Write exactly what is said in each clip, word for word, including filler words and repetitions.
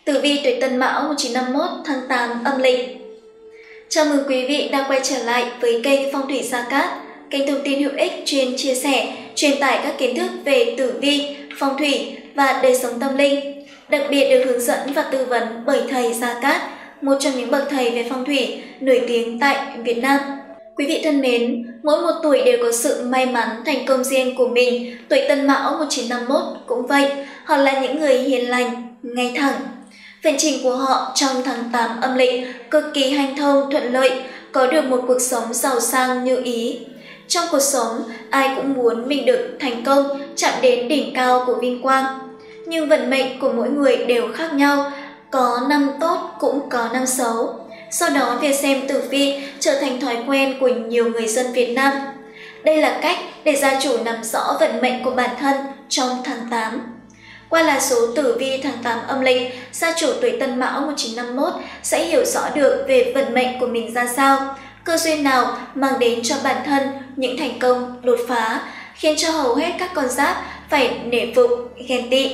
Tử vi tuổi Tân Mão một nghìn chín trăm năm mươi mốt tháng tám âm lịch. Chào mừng quý vị đã quay trở lại với kênh Phong thủy Gia Cát, kênh thông tin hữu ích chuyên chia sẻ, truyền tải các kiến thức về tử vi, phong thủy và đời sống tâm linh, đặc biệt được hướng dẫn và tư vấn bởi thầy Gia Cát, một trong những bậc thầy về phong thủy nổi tiếng tại Việt Nam. Quý vị thân mến, mỗi một tuổi đều có sự may mắn, thành công riêng của mình. Tuổi Tân Mão một nghìn chín trăm năm mươi mốt cũng vậy, họ là những người hiền lành, ngay thẳng. Vận trình của họ trong tháng tám âm lịch cực kỳ hanh thông, thuận lợi, có được một cuộc sống giàu sang như ý. Trong cuộc sống, ai cũng muốn mình được thành công, chạm đến đỉnh cao của vinh quang. Nhưng vận mệnh của mỗi người đều khác nhau, có năm tốt cũng có năm xấu. Sau đó, việc xem tử vi trở thành thói quen của nhiều người dân Việt Nam. Đây là cách để gia chủ nắm rõ vận mệnh của bản thân trong tháng tám. Qua là số tử vi tháng tám âm lịch, gia chủ tuổi Tân Mão một nghìn chín trăm năm mươi mốt sẽ hiểu rõ được về vận mệnh của mình ra sao, cơ duyên nào mang đến cho bản thân những thành công đột phá, khiến cho hầu hết các con giáp phải nể phục, ghen tị.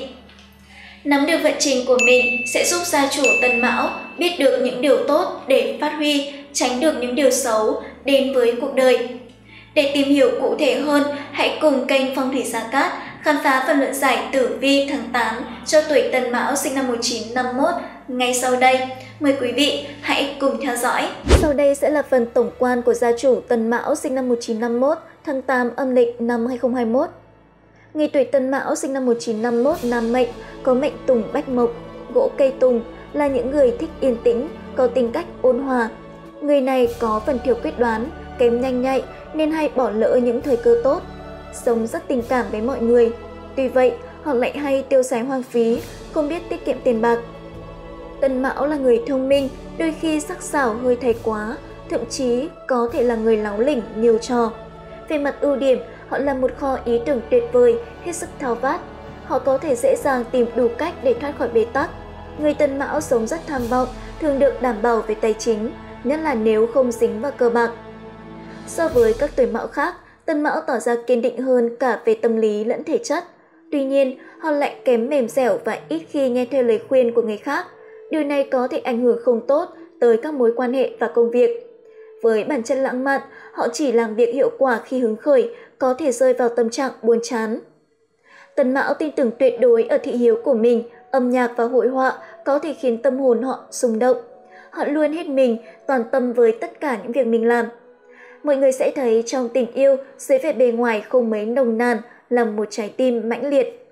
Nắm được vận trình của mình sẽ giúp gia chủ Tân Mão biết được những điều tốt để phát huy, tránh được những điều xấu đến với cuộc đời. Để tìm hiểu cụ thể hơn, hãy cùng kênh Phong thủy Gia Cát khám phá phần luận giải tử vi tháng tám cho tuổi Tân Mão sinh năm một nghìn chín trăm năm mươi mốt ngay sau đây. Mời quý vị hãy cùng theo dõi. Sau đây sẽ là phần tổng quan của gia chủ Tân Mão sinh năm một nghìn chín trăm năm mươi mốt tháng tám âm lịch năm hai nghìn không trăm hai mươi mốt. Người tuổi Tân Mão sinh năm một nghìn chín trăm năm mươi mốt nam mệnh, có mệnh tùng bách mộc, gỗ cây tùng, là những người thích yên tĩnh, có tính cách ôn hòa. Người này có phần thiếu quyết đoán, kém nhanh nhạy nên hay bỏ lỡ những thời cơ tốt. Sống rất tình cảm với mọi người. Tuy vậy, họ lại hay tiêu xài hoang phí, không biết tiết kiệm tiền bạc. Tân Mão là người thông minh, đôi khi sắc sảo hơi thái quá, thậm chí có thể là người láo lỉnh, nhiều trò. Về mặt ưu điểm, họ là một kho ý tưởng tuyệt vời, hết sức tháo vát. Họ có thể dễ dàng tìm đủ cách để thoát khỏi bế tắc. Người Tân Mão sống rất tham vọng, thường được đảm bảo về tài chính, nhất là nếu không dính vào cờ bạc. So với các tuổi Mão khác, Tân Mão tỏ ra kiên định hơn cả về tâm lý lẫn thể chất. Tuy nhiên, họ lại kém mềm dẻo và ít khi nghe theo lời khuyên của người khác. Điều này có thể ảnh hưởng không tốt tới các mối quan hệ và công việc. Với bản chất lãng mạn, họ chỉ làm việc hiệu quả khi hứng khởi, có thể rơi vào tâm trạng buồn chán. Tân Mão tin tưởng tuyệt đối ở thị hiếu của mình, âm nhạc và hội họa có thể khiến tâm hồn họ rung động. Họ luôn hết mình, toàn tâm với tất cả những việc mình làm. Mọi người sẽ thấy trong tình yêu, dưới vẻ bề ngoài không mấy nồng nàn là một trái tim mãnh liệt.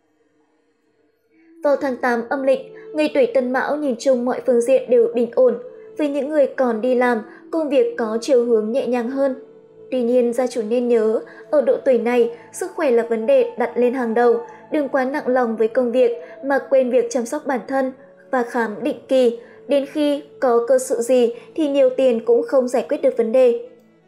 Vào tháng tám âm lịch, người tuổi Tân Mão nhìn chung mọi phương diện đều bình ổn. Với những người còn đi làm, công việc có chiều hướng nhẹ nhàng hơn. Tuy nhiên, gia chủ nên nhớ, ở độ tuổi này, sức khỏe là vấn đề đặt lên hàng đầu. Đừng quá nặng lòng với công việc mà quên việc chăm sóc bản thân và khám định kỳ. Đến khi có cơ sự gì thì nhiều tiền cũng không giải quyết được vấn đề.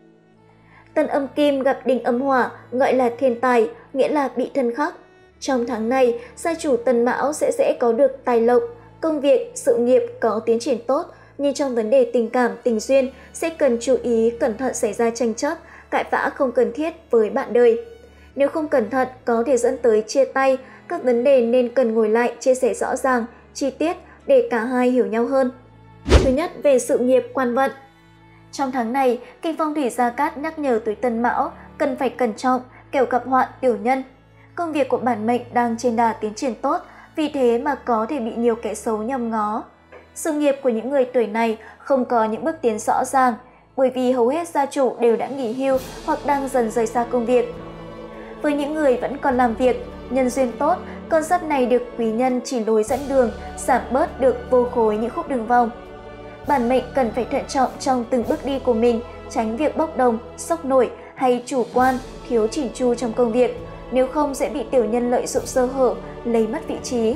Tân âm kim gặp đinh âm hỏa, gọi là thiên tài, nghĩa là bị thân khắc. Trong tháng này, gia chủ Tân Mão sẽ dễ có được tài lộc, công việc, sự nghiệp có tiến triển tốt, nhưng trong vấn đề tình cảm, tình duyên sẽ cần chú ý cẩn thận xảy ra tranh chấp, cãi vã không cần thiết với bạn đời. Nếu không cẩn thận có thể dẫn tới chia tay, các vấn đề nên cần ngồi lại chia sẻ rõ ràng, chi tiết để cả hai hiểu nhau hơn. Thứ nhất, về sự nghiệp quan vận. Trong tháng này, kênh Phong thủy Gia Cát nhắc nhở tuổi Tân Mão cần phải cẩn trọng, kẻo gặp họa tiểu nhân. Công việc của bản mệnh đang trên đà tiến triển tốt, vì thế mà có thể bị nhiều kẻ xấu nhòm ngó. Sự nghiệp của những người tuổi này không có những bước tiến rõ ràng, bởi vì hầu hết gia chủ đều đã nghỉ hưu hoặc đang dần rời xa công việc. Với những người vẫn còn làm việc, nhân duyên tốt, con giáp này được quý nhân chỉ lối dẫn đường, giảm bớt được vô khối những khúc đường vòng. Bản mệnh cần phải thận trọng trong từng bước đi của mình, tránh việc bốc đồng, sốc nổi hay chủ quan, thiếu chỉn chu trong công việc, nếu không sẽ bị tiểu nhân lợi dụng sơ hở, lấy mất vị trí.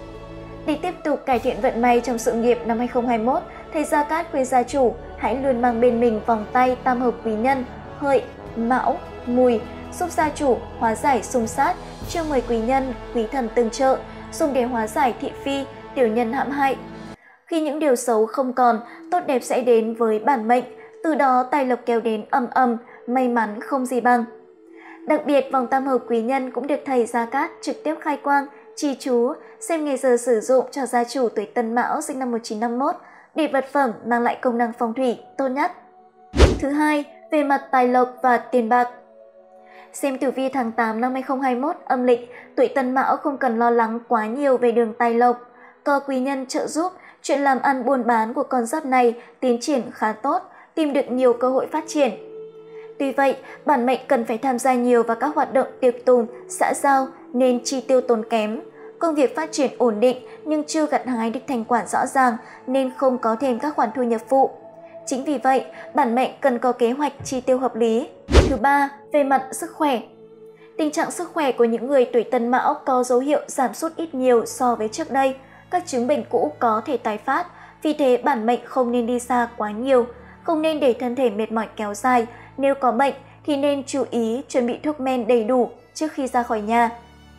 Để tiếp tục cải thiện vận may trong sự nghiệp năm hai nghìn không trăm hai mươi mốt, thầy Gia Cát khuyên gia chủ hãy luôn mang bên mình vòng tay tam hợp quý nhân, hợi, mão, mùi, giúp gia chủ hóa giải xung sát, chiêu mời quý nhân, quý thần tương trợ, dùng để hóa giải thị phi, tiểu nhân hãm hại. Khi những điều xấu không còn, tốt đẹp sẽ đến với bản mệnh, từ đó tài lộc kéo đến ầm ầm, may mắn không gì bằng. Đặc biệt, vòng tam hợp quý nhân cũng được thầy Gia Cát trực tiếp khai quang Chỉ chú, xem ngày giờ sử dụng cho gia chủ tuổi Tân Mão sinh năm một nghìn chín trăm năm mươi mốt để vật phẩm mang lại công năng phong thủy tốt nhất. Thứ hai, về mặt tài lộc và tiền bạc. Xem tử vi tháng tám năm hai nghìn không trăm hai mươi mốt âm lịch, tuổi Tân Mão không cần lo lắng quá nhiều về đường tài lộc. Có quý nhân trợ giúp, chuyện làm ăn buôn bán của con giáp này tiến triển khá tốt, tìm được nhiều cơ hội phát triển. Tuy vậy, bản mệnh cần phải tham gia nhiều vào các hoạt động tiệc tùng, xã giao nên chi tiêu tốn kém. Công việc phát triển ổn định nhưng chưa gặt hái được thành quả rõ ràng nên không có thêm các khoản thu nhập phụ. Chính vì vậy, bản mệnh cần có kế hoạch chi tiêu hợp lý. Thứ ba, về mặt sức khỏe. Tình trạng sức khỏe của những người tuổi Tân Mão có dấu hiệu giảm sút ít nhiều so với trước đây. Các chứng bệnh cũ có thể tái phát, vì thế bản mệnh không nên đi xa quá nhiều, không nên để thân thể mệt mỏi kéo dài. Nếu có bệnh thì nên chú ý chuẩn bị thuốc men đầy đủ trước khi ra khỏi nhà.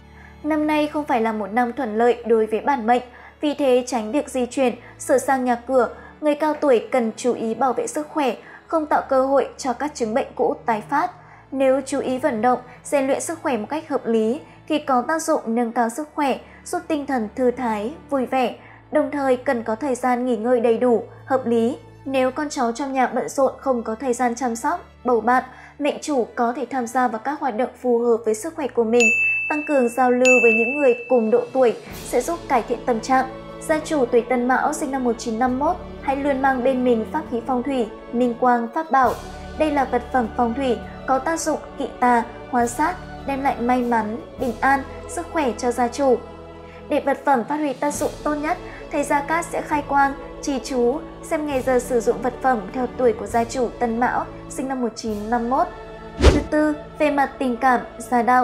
Năm nay không phải là một năm thuận lợi đối với bản mệnh, vì thế tránh việc di chuyển, sửa sang nhà cửa. Người cao tuổi cần chú ý bảo vệ sức khỏe, không tạo cơ hội cho các chứng bệnh cũ tái phát. Nếu chú ý vận động, rèn luyện sức khỏe một cách hợp lý thì có tác dụng nâng cao sức khỏe, giúp tinh thần thư thái, vui vẻ, đồng thời cần có thời gian nghỉ ngơi đầy đủ, hợp lý. Nếu con cháu trong nhà bận rộn không có thời gian chăm sóc, bầu bạn, mệnh chủ có thể tham gia vào các hoạt động phù hợp với sức khỏe của mình, tăng cường giao lưu với những người cùng độ tuổi sẽ giúp cải thiện tâm trạng. Gia chủ tuổi Tân Mão sinh năm một nghìn chín trăm năm mươi mốt hãy luôn mang bên mình pháp khí phong thủy, minh quang, pháp bảo. Đây là vật phẩm phong thủy có tác dụng kỵ tà, hóa sát, đem lại may mắn, bình an, sức khỏe cho gia chủ. Để vật phẩm phát huy tác dụng tốt nhất, thầy Gia Cát sẽ khai quang, trì chú, xem ngày giờ sử dụng vật phẩm theo tuổi của gia chủ Tân Mão sinh năm một nghìn chín trăm năm mươi mốt. Thứ tư, về mặt tình cảm, gia đạo.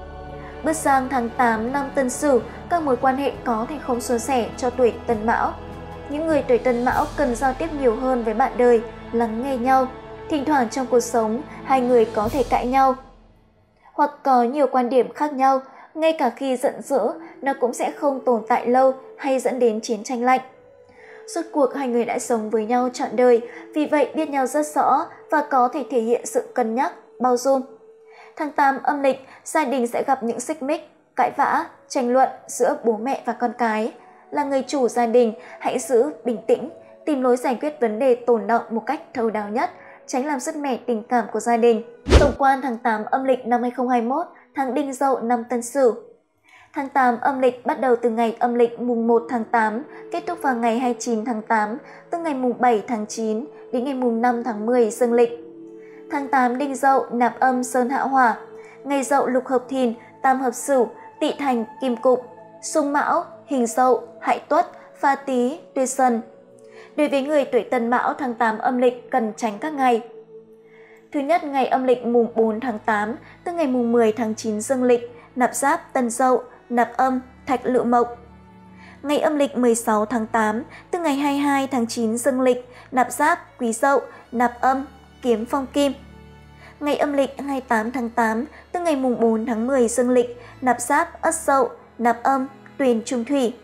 Bước sang tháng tám năm Tân Sửu, các mối quan hệ có thể không suôn sẻ cho tuổi Tân Mão. Những người tuổi Tân Mão cần giao tiếp nhiều hơn với bạn đời, lắng nghe nhau. Thỉnh thoảng trong cuộc sống, hai người có thể cãi nhau hoặc có nhiều quan điểm khác nhau, ngay cả khi giận dữ, nó cũng sẽ không tồn tại lâu hay dẫn đến chiến tranh lạnh. Suốt cuộc hai người đã sống với nhau trọn đời, vì vậy biết nhau rất rõ và có thể thể hiện sự cân nhắc, bao dung. Tháng tám âm lịch, gia đình sẽ gặp những xích mích, cãi vã, tranh luận giữa bố mẹ và con cái. Là người chủ gia đình, hãy giữ bình tĩnh, tìm lối giải quyết vấn đề tồn đọng một cách thấu đáo nhất, tránh làm sứt mẻ tình cảm của gia đình. Tổng quan tháng tám âm lịch năm hai nghìn không trăm hai mươi mốt, tháng Đinh Dậu năm Tân Sửu. Tháng tám âm lịch bắt đầu từ ngày âm lịch mùng một tháng tám, kết thúc vào ngày hai mươi chín tháng tám, từ ngày mùng bảy tháng chín đến ngày mùng năm tháng mười dương lịch. Tháng tám Đinh Dậu nạp âm Sơn Hạ Hỏa, ngày Dậu lục hợp Thìn, tam hợp Sửu, Tỵ Thành, Kim Cục, Xung Mão, Hình Dậu, Hại Tuất, Pha Tý, Tuyệt Sần. Đối với người tuổi Tân Mão, tháng tám âm lịch cần tránh các ngày. Thứ nhất, ngày âm lịch mùng bốn tháng tám, từ ngày mùng mười tháng chín dương lịch, nạp Giáp, Tân Dậu, nạp âm, Thạch Lự Mộc. Ngày âm lịch mười sáu tháng tám, từ ngày hai mươi hai tháng chín dương lịch, nạp Giáp, Quý Dậu, nạp âm, Kiếm Phong Kim. Ngày âm lịch hai mươi tám tháng tám, từ ngày mùng bốn tháng mười dương lịch, nạp Giáp, Ất Dậu, nạp âm, Tuyền Trung Thủy.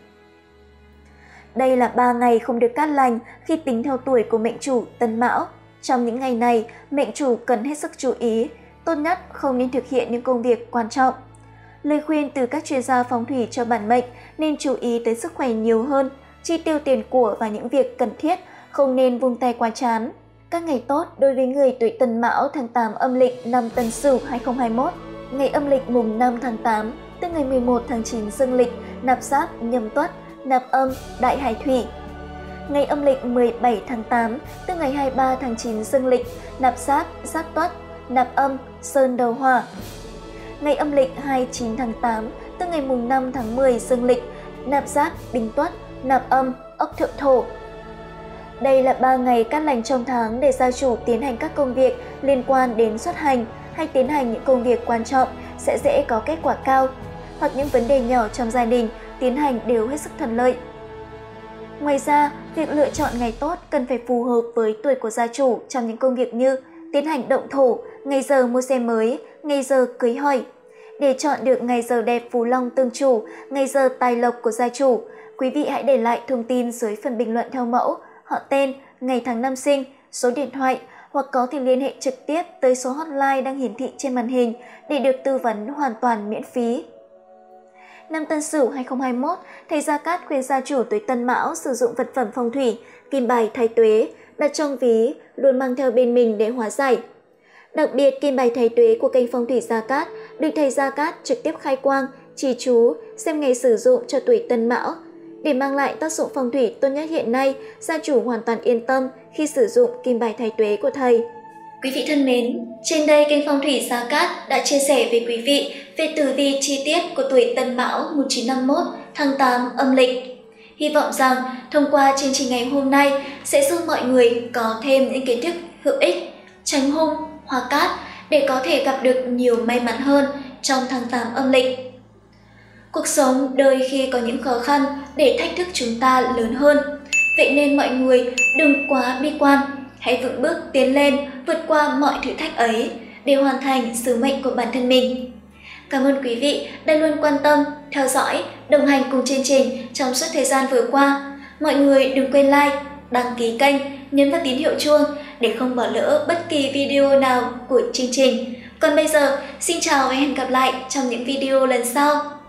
Đây là ba ngày không được cát lành khi tính theo tuổi của mệnh chủ Tân Mão. Trong những ngày này, mệnh chủ cần hết sức chú ý, tốt nhất không nên thực hiện những công việc quan trọng. Lời khuyên từ các chuyên gia phong thủy cho bản mệnh nên chú ý tới sức khỏe nhiều hơn, chi tiêu tiền của và những việc cần thiết, không nên vung tay quá chán. Các ngày tốt đối với người tuổi Tân Mão tháng tám âm lịch năm Tân Sửu hai nghìn không trăm hai mươi mốt. Ngày âm lịch mùng năm tháng tám, từ ngày mười một tháng chín dương lịch, nạp Giáp, Nhâm Tuất, nạp âm, Đại Hải Thủy. Ngày âm lịch mười bảy tháng tám, từ ngày hai mươi ba tháng chín dương lịch, nạp Giáp, Giáp Tuất, nạp âm, Sơn Đầu Hỏa. Ngày âm lịch hai mươi chín tháng tám, từ ngày mùng năm tháng mười dương lịch, nạp Giáp, Bính Tuất, nạp âm, Ốc Thượng Thổ. Đây là ba ngày cát lành trong tháng để gia chủ tiến hành các công việc liên quan đến xuất hành hay tiến hành những công việc quan trọng sẽ dễ có kết quả cao, hoặc những vấn đề nhỏ trong gia đình tiến hành đều hết sức thuận lợi. Ngoài ra, việc lựa chọn ngày tốt cần phải phù hợp với tuổi của gia chủ trong những công việc như tiến hành động thổ, ngày giờ mua xe mới, ngày giờ cưới hỏi. Để chọn được ngày giờ đẹp phú long tương chủ, ngày giờ tài lộc của gia chủ, quý vị hãy để lại thông tin dưới phần bình luận theo mẫu, họ tên, ngày tháng năm sinh, số điện thoại, hoặc có thể liên hệ trực tiếp tới số hotline đang hiển thị trên màn hình để được tư vấn hoàn toàn miễn phí. Năm Tân Sửu hai không hai mốt, thầy Gia Cát khuyên gia chủ tuổi Tân Mão sử dụng vật phẩm phong thủy, kim bài thái tuế, đặt trong ví, luôn mang theo bên mình để hóa giải. Đặc biệt, kim bài thái tuế của kênh Phong thủy Gia Cát được thầy Gia Cát trực tiếp khai quang, chỉ chú, xem ngày sử dụng cho tuổi Tân Mão. Để mang lại tác dụng phong thủy tốt nhất hiện nay, gia chủ hoàn toàn yên tâm khi sử dụng kim bài thái tuế của thầy. Quý vị thân mến, trên đây kênh Phong thủy Gia Cát đã chia sẻ với quý vị về tử vi chi tiết của tuổi Tân Mão một nghìn chín trăm năm mươi mốt tháng tám âm lịch. Hy vọng rằng thông qua chương trình ngày hôm nay sẽ giúp mọi người có thêm những kiến thức hữu ích, tránh hung, hóa cát để có thể gặp được nhiều may mắn hơn trong tháng tám âm lịch. Cuộc sống đôi khi có những khó khăn để thách thức chúng ta lớn hơn. Vậy nên mọi người đừng quá bi quan, hãy vững bước tiến lên vượt qua mọi thử thách ấy để hoàn thành sứ mệnh của bản thân mình. Cảm ơn quý vị đã luôn quan tâm, theo dõi, đồng hành cùng chương trình trong suốt thời gian vừa qua. Mọi người đừng quên like, đăng ký kênh, nhấn vào tín hiệu chuông để không bỏ lỡ bất kỳ video nào của chương trình. Còn bây giờ, xin chào và hẹn gặp lại trong những video lần sau.